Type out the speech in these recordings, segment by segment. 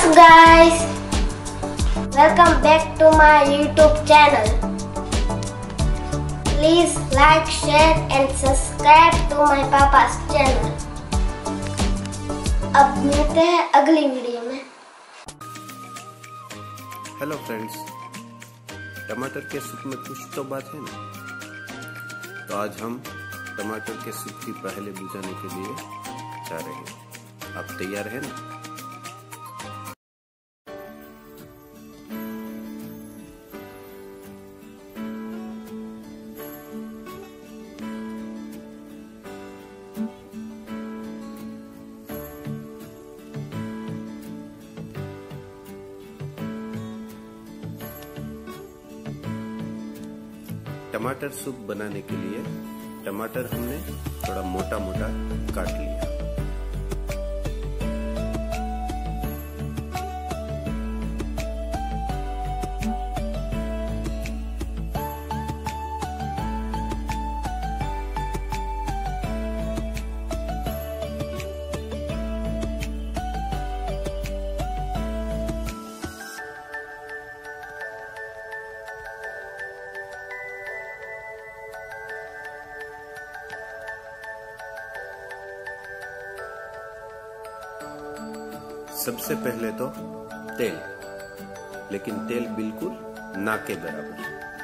What's up guys? Welcome back to my YouTube channel. Please like, share and subscribe to my papa's channel. अब मिलते हैं अगली video में। Hello friends, टमाटर के सूप में कुछ तो बात है ना। तो आज हम टमाटर के सूप की पहले बुझाने के लिए जा रहे हैं। आप तैयार हैं ना? टमाटर सूप बनाने के लिए टमाटर हमने थोड़ा मोटा मोटा काट लिया। सबसे पहले तो तेल, लेकिन तेल बिल्कुल ना के बराबर।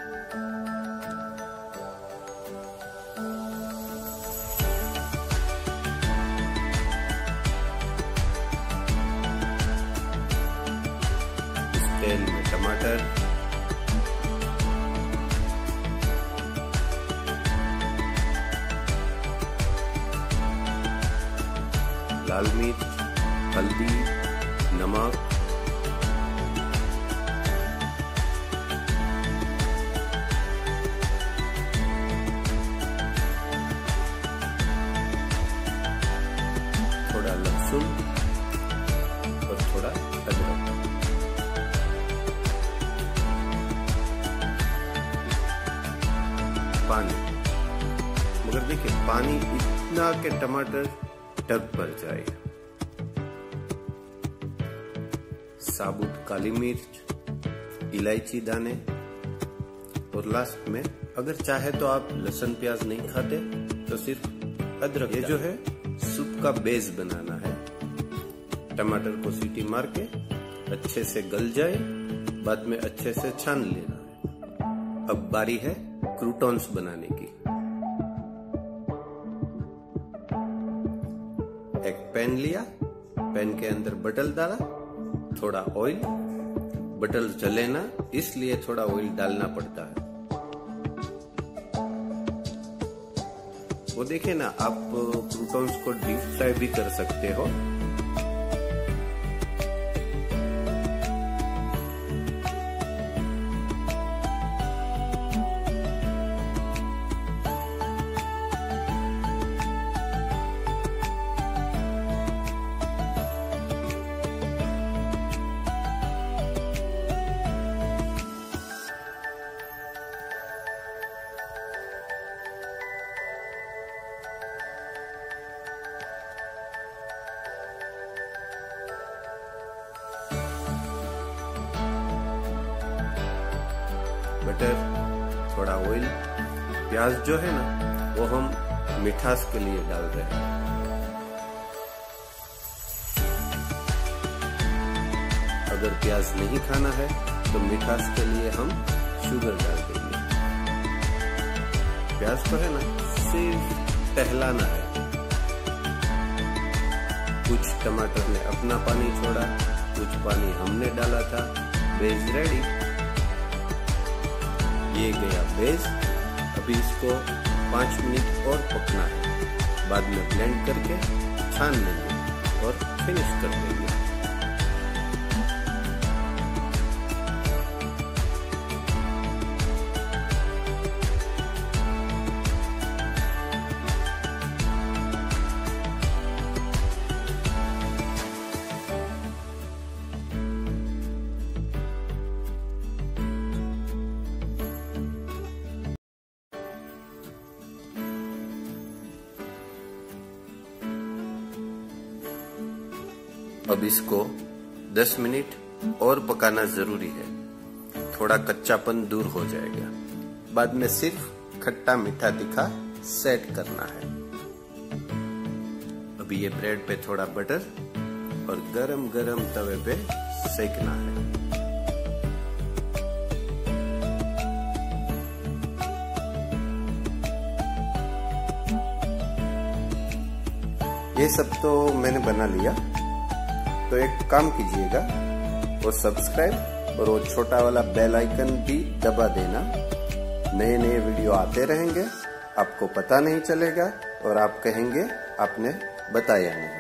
इस तेल में टमाटर, लाल मिर्च, हल्दी, नमक, थोड़ा लहसुन और थोड़ा अदरक, पानी। मगर देखिए, पानी इतना के टमाटर टब भर जाए। साबुत काली मिर्च, इलायची दाने और लास्ट में अगर चाहे तो आप लहसुन प्याज नहीं खाते तो सिर्फ अदरक। ये जो है सूप का बेस बनाना है। टमाटर को सीटी मार के अच्छे से गल जाए, बाद में अच्छे से छान लेना है। अब बारी है क्रूटॉन्स बनाने की। एक पैन लिया, पैन के अंदर बटर डाला, थोड़ा ऑयल। बटर जले ना, इसलिए थोड़ा ऑयल डालना पड़ता है। वो देखे ना, आप क्रूटॉन्स को डीप फ्राई भी कर सकते हो। बटर, थोड़ा ऑयल, प्याज जो है ना वो हम मिठास के लिए डाल रहे हैं। अगर प्याज नहीं खाना है तो मिठास के लिए हम शुगर डाल देंगे। प्याज को है ना सिर्फ टहलाना है। कुछ टमाटर ने अपना पानी छोड़ा, कुछ पानी हमने डाला था। Base ready. ये गया बेस। अभी इसको 5 मिनट और पकना है। बाद में ब्लेंड करके छान लेंगे और फिनिश कर देंगे। अब इसको 10 मिनट और पकाना जरूरी है, थोड़ा कच्चापन दूर हो जाएगा। बाद में सिर्फ खट्टा मीठा तीखा सेट करना है। अभी ये ब्रेड पे थोड़ा बटर और गरम गरम तवे पे सेकना है। ये सब तो मैंने बना लिया, तो एक काम कीजिएगा, वो सब्सक्राइब और वो छोटा वाला बेल आइकन भी दबा देना। नए नए वीडियो आते रहेंगे, आपको पता नहीं चलेगा और आप कहेंगे आपने बताया नहीं।